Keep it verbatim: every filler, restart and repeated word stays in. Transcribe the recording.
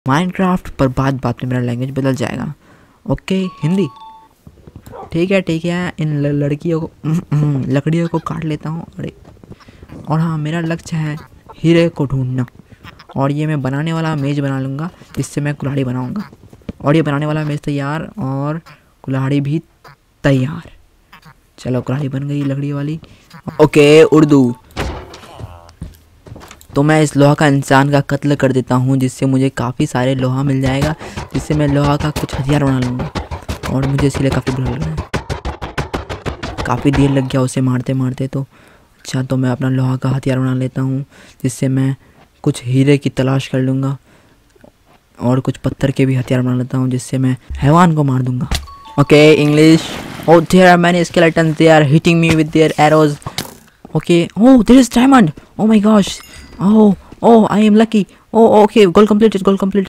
Minecraft पर बात बात में मेरा लैंग्वेज बदल जाएगा। ओके हिंदी, ठीक है ठीक है। इन लड़कियों को लकड़ियों को काट लेता हूँ। अरे और हाँ, मेरा लक्ष्य है हीरे को ढूंढना। और ये मैं बनाने वाला मेज बना लूँगा जिससे मैं कुल्हाड़ी बनाऊँगा। और ये बनाने वाला मेज तैयार और कुल्हाड़ी भी तैयार। चलो कुल्हाड़ी बन गई लकड़ी वाली। ओके उर्दू, तो मैं इस लोहा का इंसान का कत्ल कर देता हूँ जिससे मुझे काफ़ी सारे लोहा मिल जाएगा, जिससे मैं लोहा का कुछ हथियार बना लूँगा। और मुझे इसलिए काफ़ी बुरा लग रहा है, काफ़ी देर लग गया उसे मारते मारते। तो अच्छा, तो मैं अपना लोहा का हथियार बना लेता हूँ जिससे मैं कुछ हीरे की तलाश कर लूँगा। और कुछ पत्थर के भी हथियार बना लेता हूँ जिससे मैं हैवान को मार दूँगा। Okay English. Oh, there are many skeletons. They are hitting me with their arrows. Okay. Oh, there is diamond. Oh my gosh. Oh, oh, I am lucky. Oh, okay. Goal completed. Goal completed.